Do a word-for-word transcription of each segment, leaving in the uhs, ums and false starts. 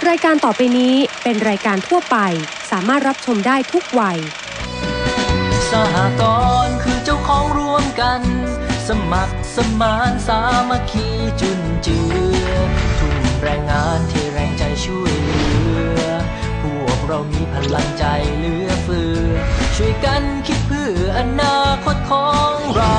รายการต่อไปนี้เป็นรายการทั่วไปสามารถรับชมได้ทุกวัยสหกรณ์คือเจ้าของร่วมกันสมัครสมานสามัคคีจุนเจือทุ่มแรงงานที่แรงใจช่วยเหลือพวกเรามีพลังใจเหลือเฟือช่วยกันคิดเพื่ออนาคตของเรา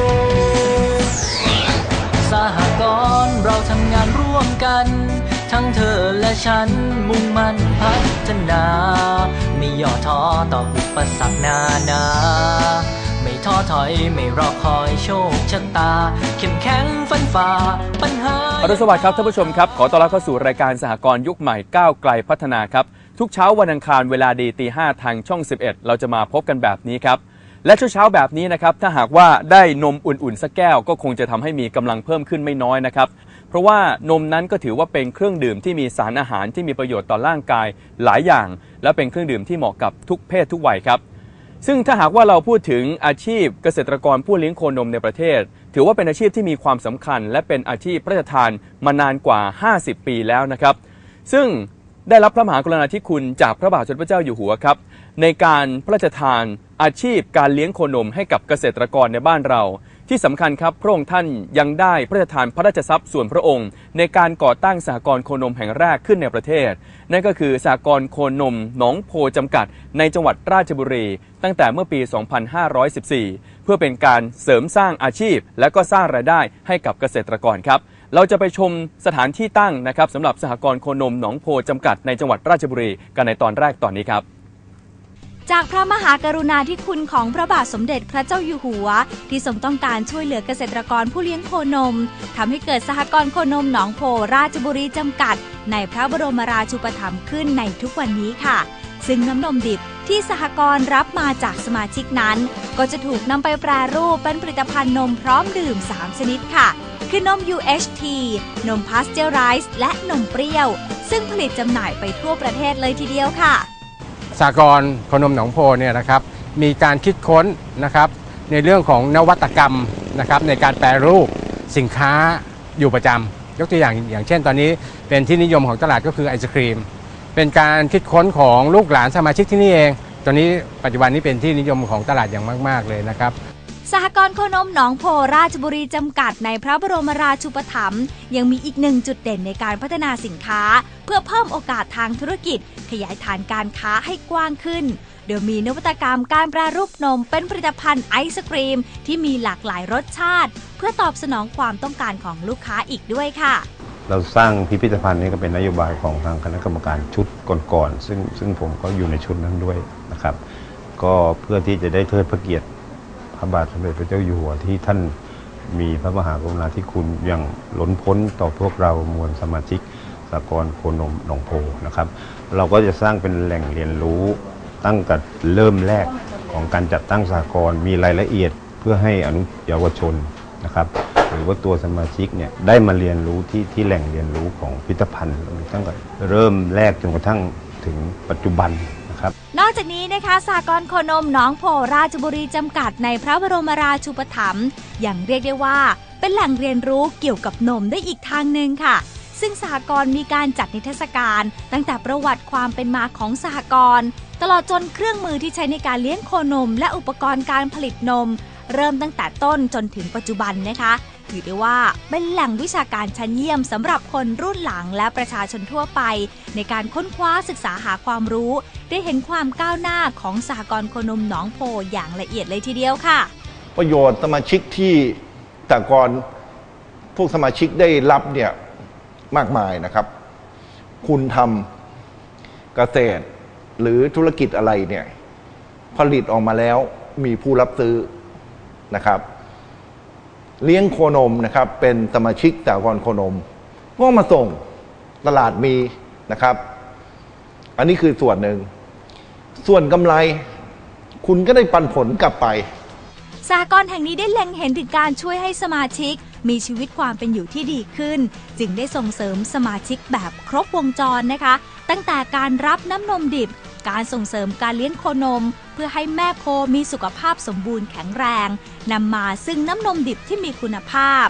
สหกรณ์เราทำงานร่วมกันทั้งเธอและฉันมุ่งมั่นพัฒนาไม่ย่อท้อต่ออุปสรรคนานาไม่ท้อถอยไม่รอคอยโชคชะตาเข้มแข็งฟันฝ่าปัญหาอรุณสวัสดิ์ครับท่านผู้ชมครับขอต้อนรับเข้าสู่รายการสหกรณ์ยุคใหม่ก้าวไกลพัฒนาครับทุกเช้าวันอังคารเวลาดีตีห้าทางช่องสิบเอ็ดเราจะมาพบกันแบบนี้ครับและเช้าเช้าแบบนี้นะครับถ้าหากว่าได้นมอุ่นๆสักแก้วก็คงจะทำให้มีกำลังเพิ่มขึ้นไม่น้อยนะครับเพราะว่านมนั้นก็ถือว่าเป็นเครื่องดื่มที่มีสารอาหารที่มีประโยชน์ต่อร่างกายหลายอย่างและเป็นเครื่องดื่มที่เหมาะกับทุกเพศทุกวัยครับซึ่งถ้าหากว่าเราพูดถึงอาชีพเกษตรกรผู้เลี้ยงโคนมในประเทศถือว่าเป็นอาชีพที่มีความสำคัญและเป็นอาชีพพระราชทานมานานกว่าห้าสิบปีแล้วนะครับซึ่งได้รับพระมหากรุณาธิคุณจากพระบาทสมเด็จพระเจ้าอยู่หัวครับในการพระราชทานอาชีพการเลี้ยงโคนมให้กับเกษตรกรในบ้านเราที่สำคัญครับพระองค์ท่านยังได้พระราชทานพระราชทรัพย์ส่วนพระองค์ในการก่อตั้งสหกรณ์โคนมแห่งแรกขึ้นในประเทศนั่นก็คือสหกรณ์โคนมหนองโพจำกัดในจังหวัดราชบุรีตั้งแต่เมื่อปี สองพันห้าร้อยสิบสี่ เพื่อเป็นการเสริมสร้างอาชีพและก็สร้างรายได้ให้กับเกษตรกรครับเราจะไปชมสถานที่ตั้งนะครับสำหรับสหกรณ์โคนมหนองโพจำกัดในจังหวัดราชบุรีกันในตอนแรกตอนนี้ครับจากพระมหากรุณาธิคุณของพระบาทสมเด็จพระเจ้าอยู่หัวที่ทรงต้องการช่วยเหลือเกษตรกรผู้เลี้ยงโคนมทำให้เกิดสหกรณ์โคนมหนองโพราชบุรีจำกัดในพระบรมราชูปถัมภ์ขึ้นในทุกวันนี้ค่ะซึ่งน้ำนมดิบที่สหกรณ์รับมาจากสมาชิกนั้นก็จะถูกนำไปแปรรูปเป็นผลิตภัณฑ์นมพร้อมดื่มสามชนิดค่ะคือนม ยู เอช ที นมพาสเจอไรซ์และนมเปรี้ยวซึ่งผลิตจำหน่ายไปทั่วประเทศเลยทีเดียวค่ะสหกรณ์โคนมหนองโพเนี่ยนะครับมีการคิดค้นนะครับในเรื่องของนวัตกรรมนะครับในการแปรรูปสินค้าอยู่ประจำยกตัวอย่างอย่างเช่นตอนนี้เป็นที่นิยมของตลาดก็คือไอศครีมเป็นการคิดค้นของลูกหลานสมาชิกที่นี่เองตอนนี้ปัจจุบันนี้เป็นที่นิยมของตลาดอย่างมากๆเลยนะครับสหกรณ์โคนมหนองโพราชบุรีจำกัดในพระบรมราชูปถัมภ์ยังมีอีกหนึ่งจุดเด่นในการพัฒนาสินค้าเพื่อเพิ่มโอกาสทางธุรกิจขยายฐานการค้าให้กว้างขึ้นโดยมีนวัตกรรมการแปรรูปนมเป็นผลิตภัณฑ์ไอศกรีมที่มีหลากหลายรสชาติเพื่อตอบสนองความต้องการของลูกค้าอีกด้วยค่ะเราสร้างพิพิธภัณฑ์นี้ก็เป็นนโยบายของทางคณะกรรมการชุดก่อนๆซึ่งซึ่งผมก็อยู่ในชุดนั้นด้วยนะครับก็เพื่อที่จะได้เทิดพระเกียรติพระบาทสมเด็จพระเจ้าอยู่หัวที่ท่านมีพระมหากรุณาธิคุณอย่างล้นพ้นต่อพวกเรามวลสมาชิกสหกรณ์โคนมหนองโพนะครับเราก็จะสร้างเป็นแหล่งเรียนรู้ตั้งแต่เริ่มแรกของการจัดตั้งสหกรณ์มีรายละเอียดเพื่อให้อนุเยาวชนนะครับหรือว่าตัวสมาชิกเนี่ยได้มาเรียนรู้ที่ที่แหล่งเรียนรู้ของพิพิธภัณฑ์ตั้งแต่เริ่มแรกจนกระทั่งถึงปัจจุบันนอกจากนี้นะคะสหกรณ์โคนมหนองโพราชบุรีจำกัดในพระบรมราชูปถัมภ์อย่างเรียกได้ว่าเป็นแหล่งเรียนรู้เกี่ยวกับนมได้อีกทางหนึ่งค่ะซึ่งสหกรณ์มีการจัดนิทรรศการตั้งแต่ประวัติความเป็นมาของสหกรณ์ตลอดจนเครื่องมือที่ใช้ในการเลี้ยงโคนมและอุปกรณ์การผลิตนมเริ่มตั้งแต่ต้นจนถึงปัจจุบันนะคะถือได้ว่าเป็นแหล่งวิชาการชั้นเยี่ยมสำหรับคนรุ่นหลังและประชาชนทั่วไปในการค้นคว้าศึกษาหาความรู้ได้เห็นความก้าวหน้าของสหกรณ์โคนมหนองโพอย่างละเอียดเลยทีเดียวค่ะประโยชน์สมาชิกที่แต่ก่อนพวกสมาชิกได้รับเนี่ยมากมายนะครับคุณทำเกษตรหรือธุรกิจอะไรเนี่ยผลิตออกมาแล้วมีผู้รับซื้อนะครับเลี้ยงโคนมนะครับเป็นสมาชิกสหกรณ์โคนมก็มาส่งตลาดมีนะครับอันนี้คือส่วนหนึ่งส่วนกำไรคุณก็ได้ปันผลกลับไปสหกรณ์แห่งนี้ได้เล็งเห็นถึงการช่วยให้สมาชิกมีชีวิตความเป็นอยู่ที่ดีขึ้นจึงได้ส่งเสริมสมาชิกแบบครบวงจรนะคะตั้งแต่การรับน้ำนมดิบการส่งเสริมการเลี้ยงโคนมเพื่อให้แม่โคมีสุขภาพสมบูรณ์แข็งแรงนำมาซึ่งน้ำนมดิบที่มีคุณภาพ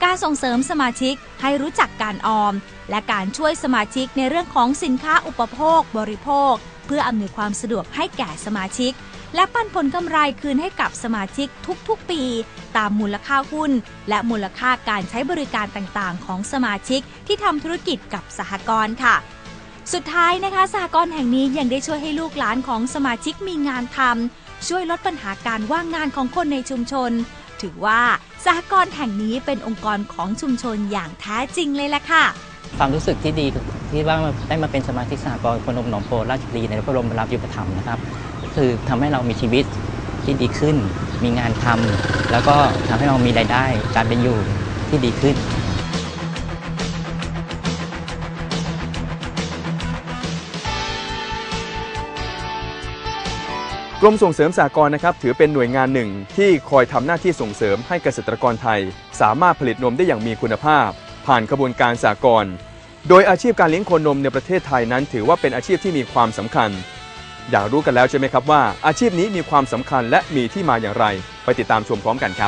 การส่งเสริมสมาชิกให้รู้จักการออมและการช่วยสมาชิกในเรื่องของสินค้าอุปโภคบริโภคเพื่ออำนวยความสะดวกให้แก่สมาชิกและปันผลกำไรคืนให้กับสมาชิกทุกๆปีตามมูลค่าหุ้นและมูลค่าการใช้บริการต่างๆของสมาชิกที่ทำธุรกิจกับสหกรณ์ค่ะสุดท้ายนะคะสหกรณ์แห่งนี้ยังได้ช่วยให้ลูกหลานของสมาชิกมีงานทำช่วยลดปัญหาการว่างงานของคนในชุมชนถือว่าสหกรณ์แห่งนี้เป็นองค์กรของชุมชนอย่างแท้จริงเลยล่ะค่ะความรู้สึกที่ดีที่ว่าได้มาเป็นสมาชิกสหกรณ์โคนมหนองโพราชบุรีในพระบรมราชูปถัมภ์นะครับก็คือทำให้เรามีชีวิตที่ดีขึ้นมีงานทำแล้วก็ทำให้เรามีรายได้การเป็นอยู่ที่ดีขึ้นกรมส่งเสริมสหกรณ์นะครับถือเป็นหน่วยงานหนึ่งที่คอยทำหน้าที่ส่งเสริมให้เกษตรกรไทยสามารถผลิตนมได้อย่างมีคุณภาพผ่านกระบวนการสหกรณ์โดยอาชีพการเลี้ยงโคนมในประเทศไทยนั้นถือว่าเป็นอาชีพที่มีความสำคัญอยากรู้กันแล้วใช่ไหมครับว่าอาชีพนี้มีความสำคัญและมีที่มาอย่างไรไปติดตามชมพร้อมกันครับ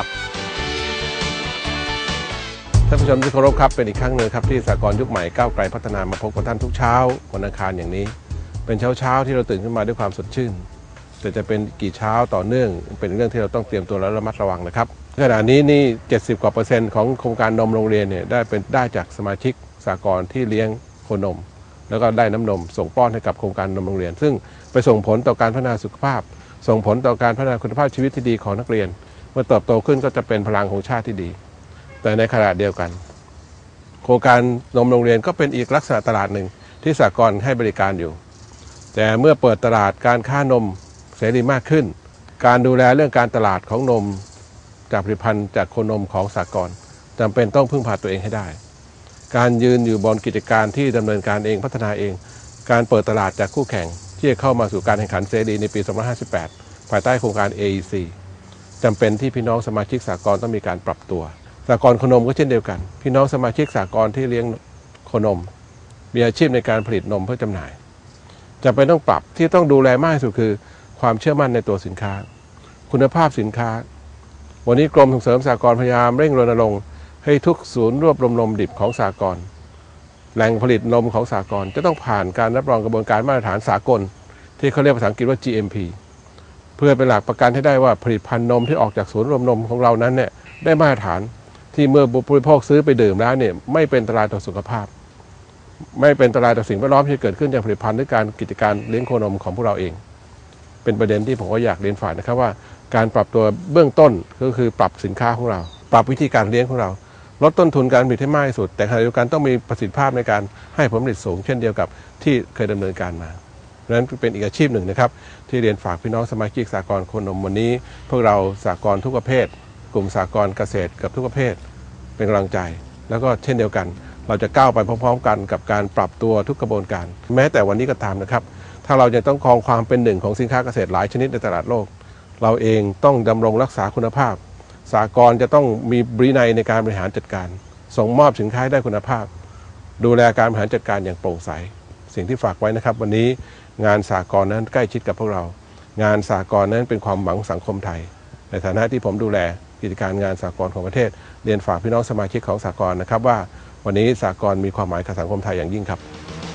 ท่านผู้ชมที่เคารพครับเป็นอีกครั้งหนึ่งครับที่สหกรณ์ยุคใหม่ก้าวไกลพัฒนามาพบกับท่านทุกเช้าวันอังคารอย่างนี้เป็นเช้าเช้าที่เราตื่นขึ้นมาด้วยความสดชื่นแต่จะเป็นกี่เช้าต่อเนื่องเป็นเรื่องที่เราต้องเตรียมตัวและระมัดระวังนะครับขณะนี้นี่เจ็ดสิบกว่าเปอร์เซ็นต์ของโครงการนมโรงเรียนเนี่ยได้เป็นได้จากสมาชิกสหกรณ์ที่เลี้ยงโคนมแล้วก็ได้น้ำนมส่งป้อนให้กับโครงการนมโรงเรียนซึ่งไปส่งผลต่อการพัฒนาสุขภาพส่งผลต่อการพัฒนาคุณภาพชีวิตที่ดีของนักเรียนเมื่อเติบโตขึ้นก็จะเป็นพลังของชาติที่ดีแต่ในขณะเดียวกันโครงการนมโรงเรียนก็เป็นอีกลักษณะตลาดหนึ่งที่สหกรณ์ให้บริการอยู่แต่เมื่อเปิดตลาดการค้านมเสรีมากขึ้นการดูแลเรื่องการตลาดของนมจากผลิตภัณฑ์จากโคนมของสหกรณ์จำเป็นต้องพึ่งพาตัวเองให้ได้การยืนอยู่บนกิจการที่ดำเนินการเองพัฒนาเองการเปิดตลาดจากคู่แข่งที่จะเข้ามาสู่การแข่งขันเสรีในปีสองพันห้าร้อยห้าสิบแปดภายใต้โครงการ เอ อี ซี จำเป็นที่พี่น้องสมาชิกสหกรณ์ต้องมีการปรับตัวสหกรณ์โคนมก็เช่นเดียวกันพี่น้องสมาชิกสหกรณ์ที่เลี้ยงโคนมมีอาชีพในการผลิตนมเพื่อจำหน่ายจำเป็นต้องปรับที่ต้องดูแลมากที่สุดคือความเชื่อมั่นในตัวสินค้าคุณภาพสินค้าวันนี้กรมส่งเสริมสหกรณ์พยายามเร่งรณรงค์ให้ทุกศูนย์รวบรวมนมดิบของสหกรณ์แหล่งผลิตนมของสหกรณ์จะต้องผ่านการรับรองกระบวนการมาตรฐานสากลที่เขาเรียกภาษาอังกฤษว่า จี เอ็ม พี เพื่อเป็นหลักประกันให้ได้ว่าผลิตภัณฑ์นมที่ออกจากศูนย์รวมนมของเรานั้นเนี่ยได้มาตรฐานที่เมื่อผู้บริโภคซื้อไปดื่มแล้วเนี่ยไม่เป็นอันตรายต่อสุขภาพไม่เป็นอันตรายต่อสิ่งแวดล้อมที่เกิดขึ้นจากผลิตภัณฑ์หรือการกิจการเลี้ยงโคนมของพวกเราเองเป็นประเด็นที่ผมก็อยากเรียนฝ่ายนะครับว่าการปรับตัวเบื้องต้นก็คือปรับสินค้าของเราปรับวิธีการเลี้ยงของเราลดต้นทุนการผลิตให้มากที่สุดแต่ขณะเดียวกันต้องมีประสิทธิภาพในการให้ผลผลิตสูงเช่นเดียวกับที่เคยดำเนินการมาดังนั้นเป็นอีกอาชีพหนึ่งนะครับที่เรียนฝากพี่น้องสมาชิกสหกรณ์โคนมวันนี้พวกเราสหกรณ์ทุกประเภทกลุ่มสหกรณ์เกษตรกับทุกประเภทเป็นกำลังใจแล้วก็เช่นเดียวกันเราจะก้าวไปพร้อมๆกันกับการปรับตัวทุกกระบวนการแม้แต่วันนี้ก็ตามนะครับถ้าเราจะต้องครองความเป็นหนึ่งของสินค้าเกษตรหลายชนิดในตลาดโลกเราเองต้องดำรงรักษาคุณภาพสหกรณ์จะต้องมีวินัยในการบริหารจัดการส่งมอบสินค้าได้คุณภาพดูแลการบริหารจัดการอย่างโปร่งใสสิ่งที่ฝากไว้นะครับวันนี้งานสหกรณ์นั้นใกล้ชิดกับพวกเรางานสหกรณ์นั้นเป็นความหวังสังคมไทยในฐานะที่ผมดูแลกิจการงานสหกรณ์ของประเทศเรียนฝากพี่น้องสมาชิกของสหกรณ์นะครับว่าวันนี้สหกรณ์มีความหมายกับสังคมไทยอย่างยิ่งครับ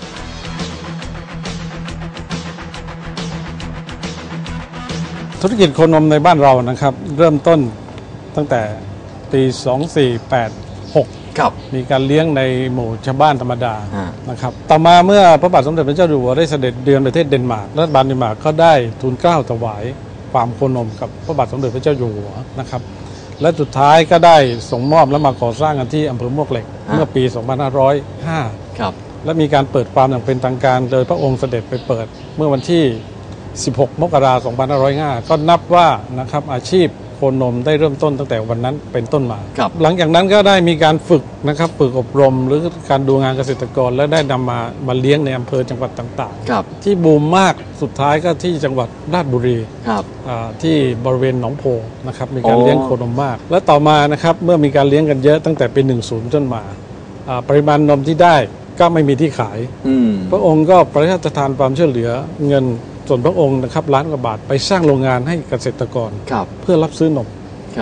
ธุรกิจโคนมในบ้านเรานะครับเริ่มต้นตั้งแต่ปีสองสี่แปดหกมีการเลี้ยงในหมู่ชาวบ้านธรรมดานะครับต่อมาเมื่อพระบาทสมเด็จพระเจ้าอยู่หัวได้เสด็จเยือนประเทศเดนมาร์กรัฐบาลเดนมาร์กก็ได้ทูลเกล้าถวายฟาร์มโคนมกับพระบาทสมเด็จพระเจ้าอยู่หัวนะครับและสุดท้ายก็ได้ส่งมอบและมาก่อสร้างกันที่อำเภอมวกเหล็กเมื่อปีสองพันห้าร้อยห้าครับและมีการเปิดฟาร์มอย่างเป็นทางการโดยพระองค์เสด็จไปเปิดเมื่อวันที่สิบหกมกราคมสองพันห้าร้อยห้าก็นับว่านะครับอาชีพโคนมได้เริ่มต้นตั้งแต่วันนั้นเป็นต้นมาหลังจากนั้นก็ได้มีการฝึกนะครับฝึกอบรมหรือการดูงานเกษตรกรและได้นำมามาเลี้ยงในอำเภอจังหวัดต่างๆที่บูมมากสุดท้ายก็ที่จังหวัดราชบุรีที่บริเวณหนองโพนะครับมีการเลี้ยงโคนมมากและต่อมานะครับเมื่อมีการเลี้ยงกันเยอะตั้งแต่ปีหนึ่งศูนย์จนมาปริมาณนมที่ได้ก็ไม่มีที่ขายพระองค์ก็พระราชทานความช่วยเหลือเงินส่วนพระองค์นะครับล้านกว่าบาทไปสร้างโรงงานให้เกษตรกรเพื่อรับซื้อนม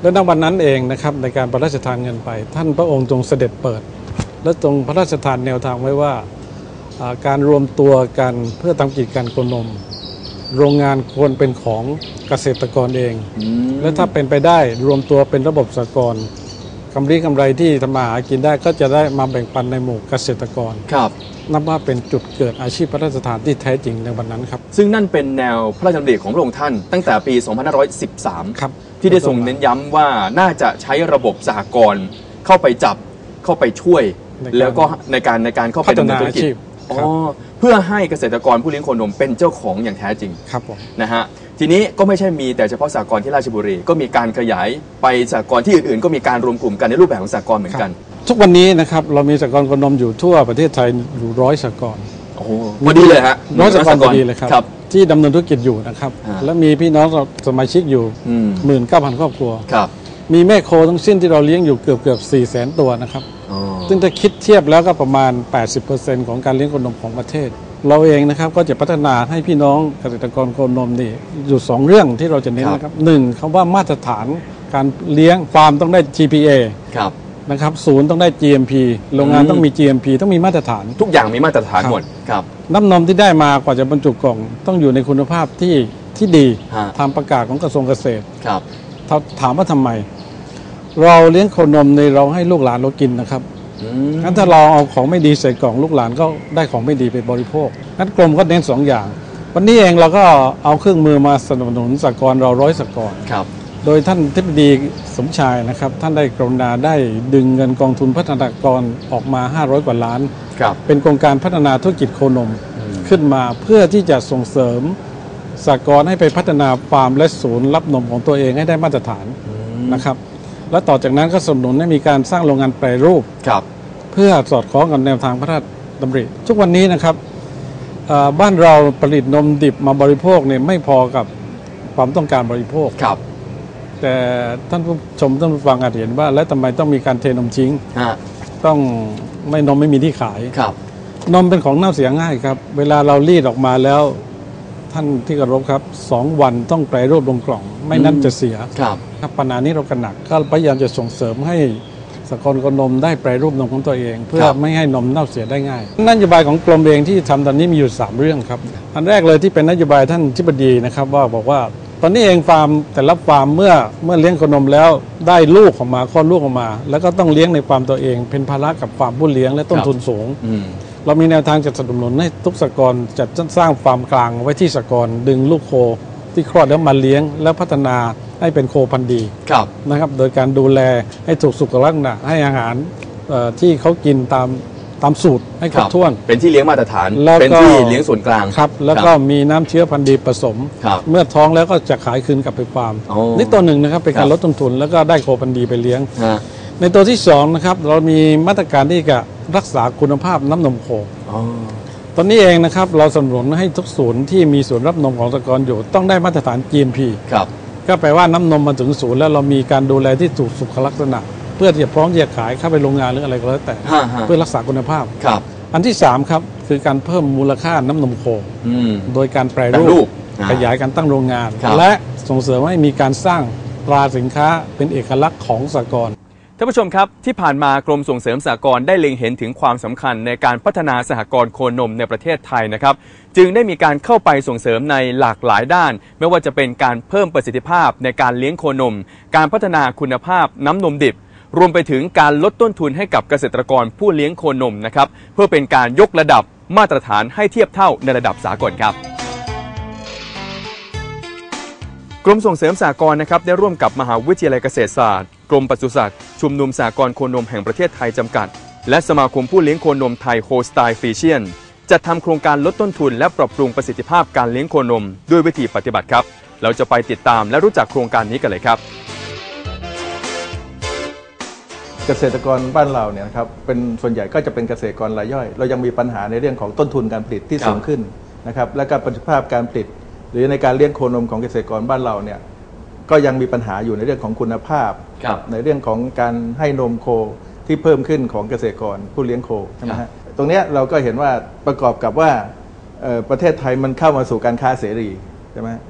และณวันนั้นเองนะครับในการพระราชทานเงินไปท่านพระองค์ทรงเสด็จเปิดและทรงพระราชทานแนวทางไว้ว่าการรวมตัวกันเพื่อทำกิจการโคนมโรงงานควรเป็นของเกษตรกรเองและถ้าเป็นไปได้รวมตัวเป็นระบบสหกรณ์กำไรกำไรที่ทำมาหากินได้ก็จะได้มาแบ่งปันในหมู่เกษตรกรครับนับว่าเป็นจุดเกิดอาชีพพระราชทานที่แท้จริงในวันนั้นครับซึ่งนั่นเป็นแนวพระราชดำริของพระองค์ท่านตั้งแต่ปี สองพันห้าร้อยสิบสามครับที่ได้ทรงเน้นย้ำว่าน่าจะใช้ระบบสหกรณ์เข้าไปจับเข้าไปช่วยแล้วก็ในการในการเข้าไปดำเนินธุรกิจอ๋อเพื่อให้เกษตรกรผู้เลี้ยงโคนมเป็นเจ้าของอย่างแท้จริงครับผมนะฮะทีนี้ก็ไม่ใช่มีแต่เฉพาะสหกรณ์ที่ราชบุรีก็มีการขยายไปสหกรณ์ที่อื่นๆก็มีการรวมกลุ่มกันในรูปแบบของสหกรณ์เหมือนกันทุกวันนี้นะครับเรามีสหกรณ์โคนมอยู่ทั่วประเทศไทยอยู่ร้อยสหกรณ์โอ้โหพอดีเลยฮะร้อยสหกรณ์พอดีเลยครับที่ดำเนินธุรกิจอยู่นะครับและมีพี่น้องสมาชิกอยู่หมื่นเก้าพันครอบครัวครับมีแม่โคทั้งสิ้นที่เราเลี้ยงอยู่เกือบเกือบสี่แสนตัวนะครับซึ่งถ้าคิดเทียบแล้วก็ประมาณ แปดสิบเปอร์เซ็นต์ ของการเลี้ยงโคนมของประเทศเราเองนะครับก็จะพัฒนาให้พี่น้องเกษตรกรโคนมนี่อยู่สองเรื่องที่เราจะเน้นนะครับหนึ่งคำว่ามาตรฐานการเลี้ยงฟาร์มต้องได้ จี พี เอครับนะครับศูนย์ต้องได้ จี เอ็ม พี โรงงานต้องมี จี เอ็ม พี ต้องมีมาตรฐานทุกอย่างมีมาตรฐานหมดครับน้ำนมที่ได้มากว่าจะบรรจุกล่องต้องอยู่ในคุณภาพที่ที่ดีตามประกาศของกระทรวงเกษตรครับถามว่าทำไมเราเลี้ยงโคนมในเราให้ลูกหลานเรากินนะครับงั้นถ้าเราเอาของไม่ดีใส่กล่องลูกหลานก็ได้ของไม่ดีไปบริโภคงั้นกรมก็เน้นสองอย่างวันนี้เองเราก็เอาเครื่องมือมาสนับสนุนสหกรณ์เราร้อยสหกรณ์โดยท่านทิบดีสมชายนะครับท่านได้กรุณาได้ดึงเงินกองทุนพัฒนากรออกมาห้าร้อยกว่าล้านเป็นโครงการพัฒนาธุรกิจโคนมขึ้นมาเพื่อที่จะส่งเสริมสหกรณ์ให้ไปพัฒนาฟาร์มและศูนย์รับนมของตัวเองให้ได้มาตรฐานนะครับและต่อจากนั้นก็สนับสนุนให้มีการสร้างโรงงานแปรรูปเพื่อสอดคล้องกับแนวทางพระราชดำริทุกวันนี้นะครับบ้านเราผลิตนมดิบมาบริโภคเนี่ยไม่พอกับความต้องการบริโภคแต่ท่านผู้ชมท่านผู้ฟังอาจเห็นว่าแล้วทำไมต้องมีการเทนมทิ้งต้องไม่นมไม่มีที่ขายนมเป็นของเน่าเสียง่ายครับเวลาเรารีดออกมาแล้วท่านที่เคารพครับสองวันต้องแปรรูปลงกล่องไม่นั้นจะเสียครับปัญหานี้เรากระหนักก็พยายามจะส่งเสริมให้สหกรณ์โคนมได้แปรรูปนมของตัวเองเพื่อไม่ให้นมเน่าเสียได้ง่ายนโยบายของกรมเองที่ทำตอนนี้มีอยู่สามเรื่องครับอันแรกเลยที่เป็นนโยบายท่านทิบดีนะครับว่าบอกว่าตอนนี้เองฟาร์มแต่ละฟาร์มเมื่อเมื่อเลี้ยงโคนมแล้วได้ลูกออกมาคลอดลูกออกมาแล้วก็ต้องเลี้ยงในฟาร์มตัวเองเป็นภาระกับฟาร์มผู้เลี้ยงและต้นทุนสูงเรามีแนวทางจะสนับสนุนให้ทุกสหกรณ์จัดสร้างฟาร์มกลางไว้ที่สหกรณ์ดึงลูกโคที่คลอดแล้วมาเลี้ยงแล้วพัฒนาให้เป็นโคพันธุ์ดีนะครับโดยการดูแลให้ถูกสุขลักษณะให้อาหารที่เขากินตามตามสูตรให้ครบถ้วนเป็นที่เลี้ยงมาตรฐานเป็นที่เลี้ยงส่วนกลางครับแล้วก็มีน้ำเชื้อพันธุ์ดีผสมเมื่อท้องแล้วก็จะขายคืนกลับไปฟาร์มนี่ตัวหนึ่งนะครับเป็นการลดต้นทุนแล้วก็ได้โคพันธุ์ดีไปเลี้ยงในตัวที่สองนะครับเรามีมาตรการที่จะรักษาคุณภาพน้ำนมโคตอนนี้เองนะครับเราสนับสนุนให้ทุกศูนย์ที่มีศูนย์รับนมของสหกรณ์อยู่ต้องได้มาตรฐาน จี เอ็ม พีครับก็แปลว่าน้ำนมมาถึงศูนย์แล้วเรามีการดูแลที่ถูกสุขลักษณะเพื่อที่จะพร้อมที่จะขายเข้าไปโรงงานหรืออะไรก็แล้วแต่เพื่อรักษาคุณภาพครับอันที่สามครับคือการเพิ่มมูลค่าน้ำนมโคโดยการแปรรูปขยายการตั้งโรงงานและส่งเสริมให้มีการสร้างตราสินค้าเป็นเอกลักษณ์ของสหกรณ์ท่านผู้ชมครับที่ผ่านมากรมส่งเสริมสหกรณ์ได้เล็งเห็นถึงความสำคัญในการพัฒนาสหกรณ์โคนมในประเทศไทยนะครับจึงได้มีการเข้าไปส่งเสริมในหลากหลายด้านไม่ว่าจะเป็นการเพิ่มประสิทธิภาพในการเลี้ยงโคนมการพัฒนาคุณภาพน้ำนมดิบรวมไปถึงการลดต้นทุนให้กับเกษตรกรผู้เลี้ยงโคนมนะครับเพื่อเป็นการยกระดับมาตรฐานให้เทียบเท่าในระดับสากลครับกรมส่งเสริมสหกรณ์นะครับได้ร่วมกับมหาวิทยาลัยเกษตรศาสตร์กรมปศุสัตว์ชุมนุมสหกรณ์โคนมแห่งประเทศไทยจำกัดและสมาคมผู้เลี้ยงโคนมไทยโฮสไตล์ฟรีเชียนจัดทำโครงการลดต้นทุนและปรับปรุงประสิทธิภาพการเลี้ยงโคนมด้วยวิธีปฏิบัติครับเราจะไปติดตามและรู้จักโครงการนี้กันเลยครับเกษตรกรบ้านเราเนี่ยครับเป็นส่วนใหญ่ก็จะเป็นเกษตรกรรายย่อยเรายังมีปัญหาในเรื่องของต้นทุนการผลิตที่สูงขึ้นนะครับและการประสิทธิภาพการผลิตหรือในการเลี้ยงโคนมของเกษตรกรบ้านเราเนี่ยก็ยังมีปัญหาอยู่ในเรื่องของคุณภาพในเรื่องของการให้นมโคที่เพิ่มขึ้นของเกษตรกรผู้เลี้ยงโคใช่ไหมฮะตรงนี้เราก็เห็นว่าประกอบกับว่าประเทศไทยมันเข้ามาสู่การค้าเสรีใช่ไหม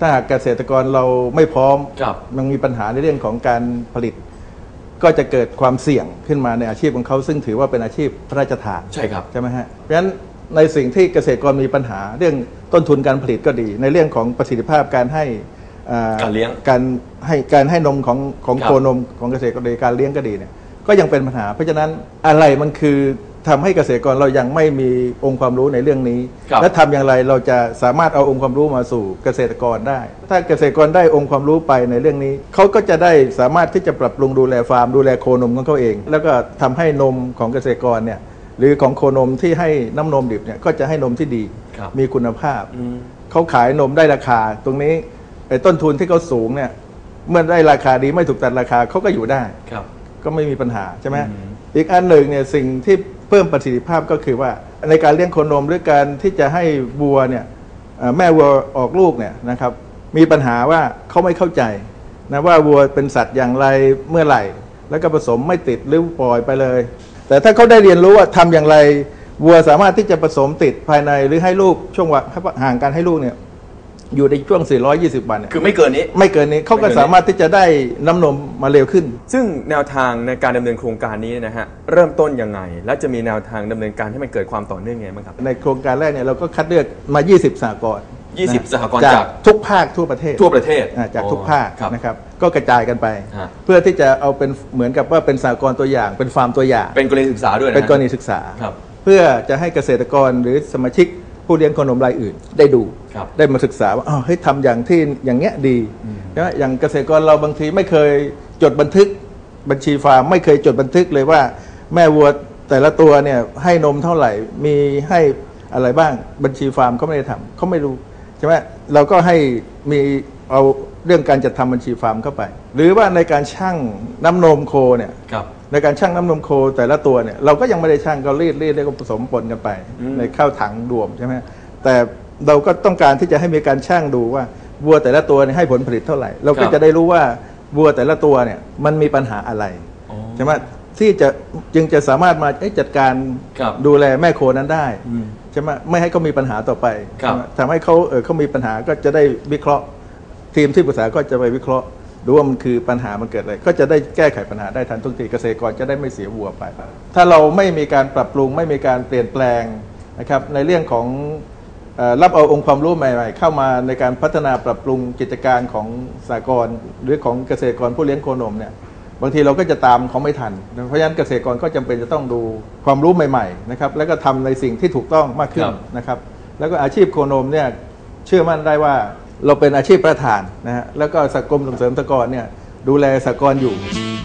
ถ้าหากเกษตรกรเราไม่พร้อมมันมีปัญหาในเรื่องของการผลิตก็จะเกิดความเสี่ยงขึ้นมาในอาชีพของเขาซึ่งถือว่าเป็นอาชีพพระราชทานใช่ครับใช่ไหมฮะเพราะฉะนั้นในสิ่งที่เกษตรกรมีปัญหาเรื่องต้นทุนการผลิตก็ดีในเรื่องของประสิทธิภาพการให้การเลี้ยงการให้การให้นมของของโคนมของเกษตรกรในการเลี้ยงก็ดีเนี่ยก็ยังเป็นปัญหาเพราะฉะนั้นอะไรมันคือทำให้เกษตรกรเรายังไม่มีองค์ความรู้ในเรื่องนี้และทำอย่างไรเราจะสามารถเอาองค์ความรู้มาสู่เกษตรกรได้ถ้าเกษตรกรได้องค์ความรู้ไปในเรื่องนี้เขาก็จะได้สามารถที่จะปรับปรุงดูแลฟาร์มดูแลโคนมของเขาเองแล้วก็ทำให้นมของเกษตรกรเนี่ยหรือของโคนมที่ให้น้ำนมดิบเนี่ยก็จะให้นมที่ดีมีคุณภาพเขาขายนมได้ราคาตรงนี้ต้นทุนที่เขาสูงเนี่ยเมื่อได้ราคาดีไม่ถูกตัดราคาเขาก็อยู่ได้ก็ไม่มีปัญหาใช่ไหมอีกอันหนึ่งเนี่ยสิ่งที่เพิ่มประสิทธิภาพก็คือว่าในการเลี้ยงโคนมหรือการที่จะให้วัวเนี่ยแม่วัวออกลูกเนี่ยนะครับมีปัญหาว่าเขาไม่เข้าใจนะว่าวัวเป็นสัตว์อย่างไรเมื่อไหร่แล้วก็ผสมไม่ติดหรือปล่อยไปเลยแต่ถ้าเขาได้เรียนรู้ว่าทำอย่างไรวัวสามารถที่จะผสมติดภายในหรือให้ลูกช่วงว่าห่างการให้ลูกเนี่ยอยู่ในช่วงสี่ร้อยยี่สิบวันคือไม่เกินนี้ไม่เกินนี้เขาก็สามารถที่จะได้น้ำนมมาเร็วขึ้นซึ่งแนวทางในการดำเนินโครงการนี้นะฮะเริ่มต้นยังไงและจะมีแนวทางดำเนินการให้มันเกิดความต่อเนื่องไงบ้างครับในโครงการแรกเนี่ยเราก็คัดเลือกมายี่สิบสหกรณ์ยี่สิบสหกรณ์จากทุกภาคทั่วประเทศทั่วประเทศจากทุกภาคนะครับก็กระจายกันไปเพื่อที่จะเอาเป็นเหมือนกับว่าเป็นสหกรณ์ตัวอย่างเป็นฟาร์มตัวอย่างเป็นกรณีศึกษาด้วยเป็นกรณีศึกษาเพื่อจะให้เกษตรกรหรือสมาชิกผู้เลี้ยงโคนมรายอื่นได้ดูได้มาศึกษาว่าอ๋อให้ทำอย่างที่อย่างเงี้ยดีนะอย่างเกษตรกรเราบางทีไม่เคยจดบันทึกบัญชีฟาร์มไม่เคยจดบันทึกเลยว่าแม่วัวแต่ละตัวเนี่ยให้นมเท่าไหร่มีให้อะไรบ้างบัญชีฟาร์มเขาไม่ได้ทำเขาไม่รู้ใช่ไหมเราก็ให้มีเอาเรื่องการจัดทำบัญชีฟาร์มเข้าไปหรือว่าในการชั่งน้ำนมโคเนี่ยในการชั่งน้ำนมโคแต่ละตัวเนี่ยเราก็ยังไม่ได้ชั่งก็รีดรีดแล้วก็ผสมปนกันไปในข้าวถังรวมใช่ไหมแต่เราก็ต้องการที่จะให้มีการชั่งดูว่าวัวแต่ละตัวเนี่ยให้ผลผลิตเท่าไหร่เราก็จะได้รู้ว่าวัวแต่ละตัวเนี่ยมันมีปัญหาอะไรใช่ไหมที่จะจึงจะสามารถมาจัดการดูแลแม่โคนั้นได้ใช่ไหมไม่ให้เขามีปัญหาต่อไปทำให้เขาเออเขามีปัญหาก็จะได้วิเคราะห์ทีมที่ปรึกษาก็จะไปวิเคราะห์ดูว่ามันคือปัญหามันเกิดอะไรก็จะได้แก้ไขปัญหาได้ทันทุกทีเกษตรกรจะได้ไม่เสียวัวไปถ้าเราไม่มีการปรับปรุงไม่มีการเปลี่ยนแปลงนะครับในเรื่องของรับเอาองค์ความรู้ใหม่ๆเข้ามาในการพัฒนาปรับปรุงกิจการของสหกรณ์หรือของเกษตรกรผู้เลี้ยงโคนมเนี่ยบางทีเราก็จะตามเขาไม่ทันเพราะฉะนั้นเกษตรกรก็จำเป็นจะต้องดูความรู้ใหม่ๆนะครับแล้วก็ทำในสิ่งที่ถูกต้องมากขึ้นนะครับแล้วก็อาชีพโคนมเนี่ยเชื่อมั่นได้ว่าเราเป็นอาชีพประธานนะฮะแล้วก็สหกรณ์ส่งเสริมสหกรณ์เนี่ยดูแลสหกรณ์อยู่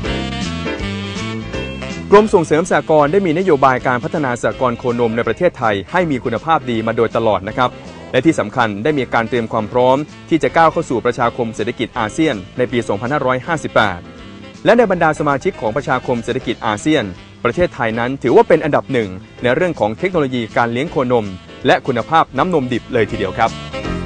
กรมส่งเสริมสหกรณ์ได้มีนโยบายการพัฒนาสหกรณ์โคนมในประเทศไทยให้มีคุณภาพดีมาโดยตลอดนะครับและที่สำคัญได้มีการเตรียมความพร้อมที่จะก้าวเข้าสู่ประชาคมเศรษฐกิจอาเซียนในปี สองพันห้าร้อยห้าสิบแปด และในบรรดาสมาชิกของประชาคมเศรษฐกิจอาเซียนประเทศไทยนั้นถือว่าเป็นอันดับหนึ่งในเรื่องของเทคโนโลยีการเลี้ยงโคนมและคุณภาพน้ำนมดิบเลยทีเดียวครับ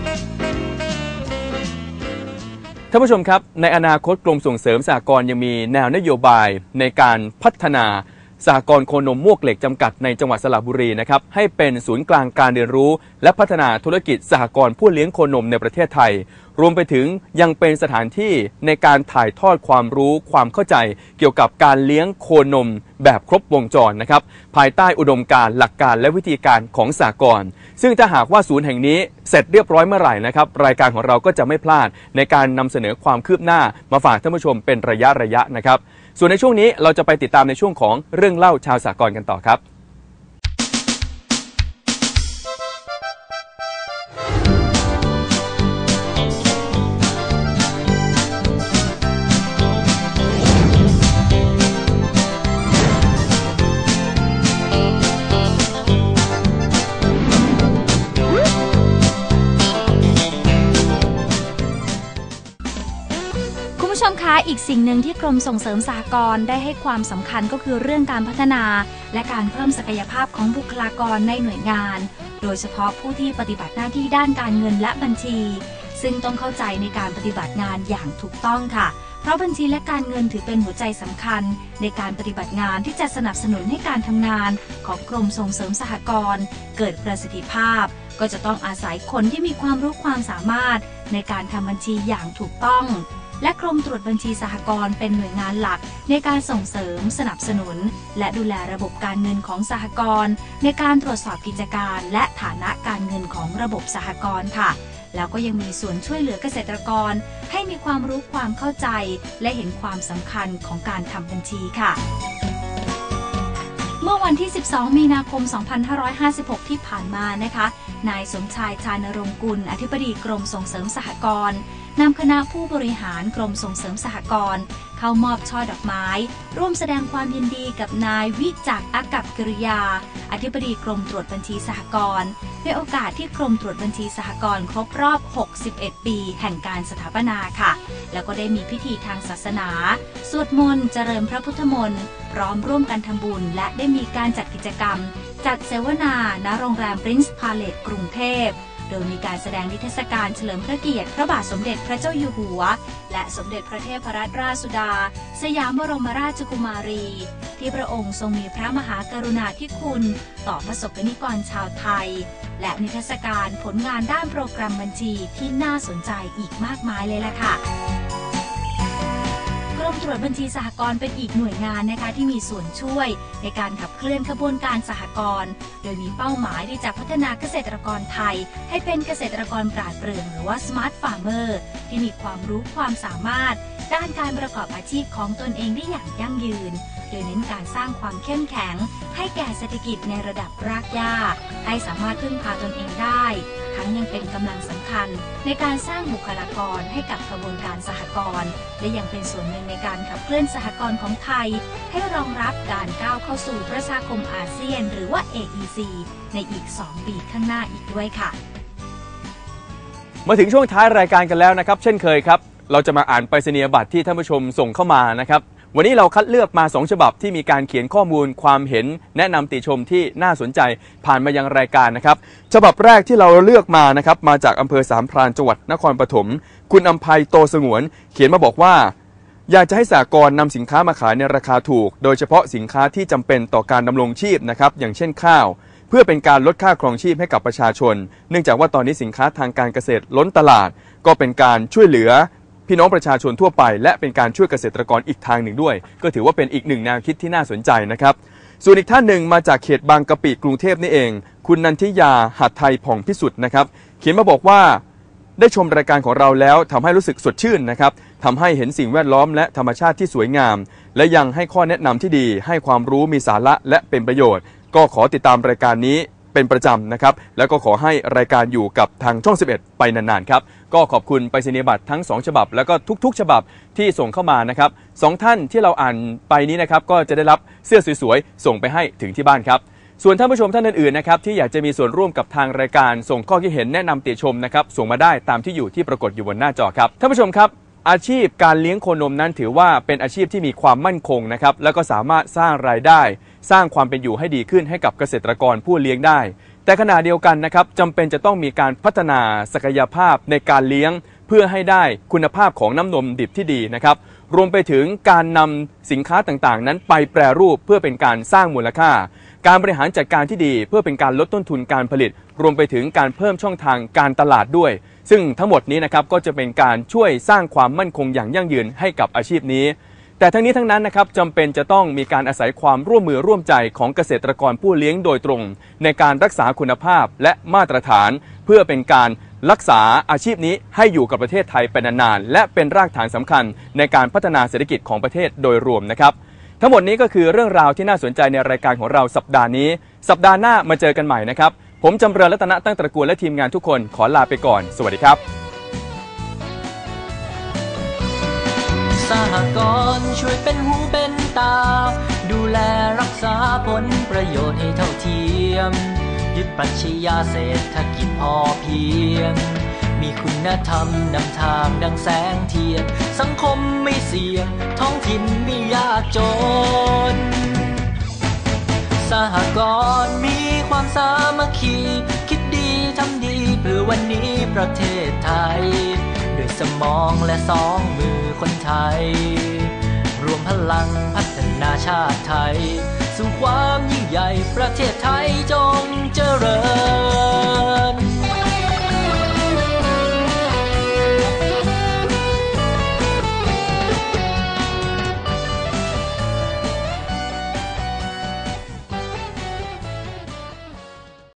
ท่านผู้ชมครับในอนาคตกรมส่งเสริมสหกรณ์ยังมีแนวนโยบายในการพัฒนาสหกรณ์โคนมมวกเหล็กจำกัดในจังหวัดสระบุรีนะครับให้เป็นศูนย์กลางการเรียนรู้และพัฒนาธุรกิจสหกรณ์ผู้เลี้ยงโคนมในประเทศไทยรวมไปถึงยังเป็นสถานที่ในการถ่ายทอดความรู้ความเข้าใจเกี่ยวกับการเลี้ยงโคนมแบบครบวงจรนะครับภายใต้อุดมการณ์หลักการและวิธีการของสหกรณ์ซึ่งถ้าหากว่าศูนย์แห่งนี้เสร็จเรียบร้อยเมื่อไหร่นะครับรายการของเราก็จะไม่พลาดในการนำเสนอความคืบหน้ามาฝากท่านผู้ชมเป็นระยะระยะนะครับส่วนในช่วงนี้เราจะไปติดตามในช่วงของเรื่องเล่าชาวสหกรณ์กันต่อครับชมคะอีกสิ่งหนึ่งที่กรมส่งเสริมสหกรณ์ได้ให้ความสำคัญก็คือเรื่องการพัฒนาและการเพิ่มศักยภาพของบุคลากรในหน่วยงานโดยเฉพาะผู้ที่ปฏิบัติหน้าที่ด้านการเงินและบัญชีซึ่งต้องเข้าใจในการปฏิบัติงานอย่างถูกต้องค่ะเพราะบัญชีและการเงินถือเป็นหัวใจสำคัญในการปฏิบัติงานที่จะสนับสนุนให้การทำงานของกรมส่งเสริมสหกรณ์เกิดประสิทธิภาพก็จะต้องอาศัยคนที่มีความรู้ความสามารถในการทำบัญชีอย่างถูกต้องและกรมตรวจบัญชีสหกรณ์เป็นหน่วยงานหลักในการส่งเสริมสนับสนุนและดูแลระบบการเงินของสหกรณ์ในการตรวจสอบกิจการและฐานะการเงินของระบบสหกรณ์ค่ะแล้วก็ยังมีส่วนช่วยเหลือเกษตรกรให้มีความรู้ความเข้าใจและเห็นความสำคัญของการทำบัญชีค่ะเมื่อวันที่สิบสองมีนาคมสองพันห้าร้อยห้าสิบหกที่ผ่านมานะคะนายสมชายชานรงค์กุลอธิบดีกรมส่งเสริมสหกรณ์นำคณะผู้บริหารกรมส่งเสริมสหกรณ์เข้ามอบช่อดอกไม้ร่วมแสดงความยินดีกับนายวิจักรอากัปกิริยาอธิบดีกรมตรวจบัญชีสหกรณ์ในโอกาสที่กรมตรวจบัญชีสหกรณ์ครบรอบหกสิบเอ็ดปีแห่งการสถาปนาค่ะแล้วก็ได้มีพิธีทางศาสนาสวดมนต์เจริญพระพุทธมนต์พร้อมร่วมกันทำบุญและได้มีการจัดกิจกรรมจัดเสวนาณโรงแรม Prince Palace กรุงเทพโดยมีการแสดงนิทรรศการเฉลิมพระเกียรติพระบาทสมเด็จพระเจ้าอยู่หัวและสมเด็จพระเทพรัตนราชสุดาสยามบรมราชกุมารีที่พระองค์ทรงมีพระมหากรุณาธิคุณต่อประสบนิกรชาวไทยและนิทรรศการผลงานด้านโปรแกรมบัญชีที่น่าสนใจอีกมากมายเลยล่ะค่ะกรมตรวจบัญชีสหกรณ์เป็นอีกหน่วยงานนะคะที่มีส่วนช่วยในการขับเคลื่อนขบวนการสหกรณ์โดยมีเป้าหมายที่จะพัฒนาเกษตรกรไทยให้เป็นเกษตรกรปราดเปรื่องหรือว่า Smart Farmer ที่มีความรู้ความสามารถด้านการประกอบอาชีพของตนเองได้อย่างยั่งยืนโดยเน้นการสร้างความเข้มแข็งให้แก่เศรษฐกิจในระดับรากหญ้าให้สามารถพึ่งพาตนเองได้ทั้งยังเป็นกำลังสำคัญในการสร้างบุคลากรให้กับกระบวนการสหกรณ์และยังเป็นส่วนหนึ่งในการขับเคลื่อนสหกรณ์ของไทยให้รองรับการก้าวเข้าสู่ประชาคมอาเซียนหรือว่า เอ อี ซี ในอีกสองปีข้างหน้าอีกด้วยค่ะมาถึงช่วงท้ายรายการกันแล้วนะครับเช่นเคยครับเราจะมาอ่านไปรษณียบัตรที่ท่านผู้ชมส่งเข้ามานะครับวันนี้เราคัดเลือกมาสองฉบับที่มีการเขียนข้อมูลความเห็นแนะนำติชมที่น่าสนใจผ่านมายังรายการนะครับฉบับแรกที่เราเลือกมานะครับมาจากอำเภอสามพรานจังหวัดนครปฐมคุณอำไพโตสงวนเขียนมาบอกว่าอยากจะให้สหกรณ์นำสินค้ามาขายในราคาถูกโดยเฉพาะสินค้าที่จำเป็นต่อการดำรงชีพนะครับอย่างเช่นข้าวเพื่อเป็นการลดค่าครองชีพให้กับประชาชนเนื่องจากว่าตอนนี้สินค้าทางการเกษตรล้นตลาดก็เป็นการช่วยเหลือพี่น้องประชาชนทั่วไปและเป็นการช่วยเกษตรกรอีกทางหนึ่งด้วยก็ถือว่าเป็นอีกหนึ่งแนวคิดที่น่าสนใจนะครับส่วนอีกท่านหนึ่งมาจากเขตบางกะปิกรุงเทพนี่เองคุณนันทิยาหัตถ์ไทยผ่องพิสุทธิ์นะครับเขียนมาบอกว่าได้ชมรายการของเราแล้วทำให้รู้สึกสดชื่นนะครับทำให้เห็นสิ่งแวดล้อมและธรรมชาติที่สวยงามและยังให้ข้อแนะนำที่ดีให้ความรู้มีสาระและเป็นประโยชน์ก็ขอติดตามรายการนี้เป็นประจำนะครับแล้วก็ขอให้รายการอยู่กับทางช่องสิบเอ็ดไปนานๆครับก็ขอบคุณไปรษณียบัตรทั้งสองฉบับแล้วก็ทุกๆฉบับที่ส่งเข้ามานะครับสองท่านที่เราอ่านไปนี้นะครับก็จะได้รับเสื้อสวยๆส่งไปให้ถึงที่บ้านครับส่วนท่านผู้ชมท่านอื่นๆนะครับที่อยากจะมีส่วนร่วมกับทางรายการส่งข้อคิดเห็นแนะนำติชมนะครับส่งมาได้ตามที่อยู่ที่ปรากฏอยู่บนหน้าจอครับท่านผู้ชมครับอาชีพการเลี้ยงโคนมนั้นถือว่าเป็นอาชีพที่มีความมั่นคงนะครับแล้วก็สามารถสร้างรายได้สร้างความเป็นอยู่ให้ดีขึ้นให้กับเกษตรกรผู้เลี้ยงได้แต่ขณะเดียวกันนะครับจำเป็นจะต้องมีการพัฒนาศักยภาพในการเลี้ยงเพื่อให้ได้คุณภาพของน้ำนมดิบที่ดีนะครับรวมไปถึงการนำสินค้าต่างๆนั้นไปแปรรูปเพื่อเป็นการสร้างมูลค่าการบริหารจัดการที่ดีเพื่อเป็นการลดต้นทุนการผลิตรวมไปถึงการเพิ่มช่องทางการตลาดด้วยซึ่งทั้งหมดนี้นะครับก็จะเป็นการช่วยสร้างความมั่นคงอย่างยั่งยืนให้กับอาชีพนี้แต่ทั้งนี้ทั้งนั้นนะครับจำเป็นจะต้องมีการอาศัยความร่วมมือร่วมใจของเกษตรกรผู้เลี้ยงโดยตรงในการรักษาคุณภาพและมาตรฐานเพื่อเป็นการรักษาอาชีพนี้ให้อยู่กับประเทศไทยเป็นนานๆและเป็นรากฐานสำคัญในการพัฒนาเศรษฐกิจของประเทศโดยรวมนะครับทั้งหมดนี้ก็คือเรื่องราวที่น่าสนใจในรายการของเราสัปดาห์นี้สัปดาห์หน้ามาเจอกันใหม่นะครับผมจำเริญรัตนะตั้งตระกูลและทีมงานทุกคนขอลาไปก่อนสวัสดีครับสหกรณ์ช่วยเป็นหูเป็นตาดูแลรักษาผลประโยชน์ให้เท่าเทียมยึดปรัชญาเศรษฐกิจพอเพียงมีคุณธรรมนำทางดังแสงเทียนสังคมไม่เสี่ยงท้องถิ่นไม่ยากจนสหกรณ์มีความสามัคคีคิดดีทำดีเพื่อวันนี้ประเทศไทยด้วยสมองและสองมือคนไทยรวมพลังพัฒนาชาติไทยสู่ความยิ่งใหญ่ประเทศไทยจ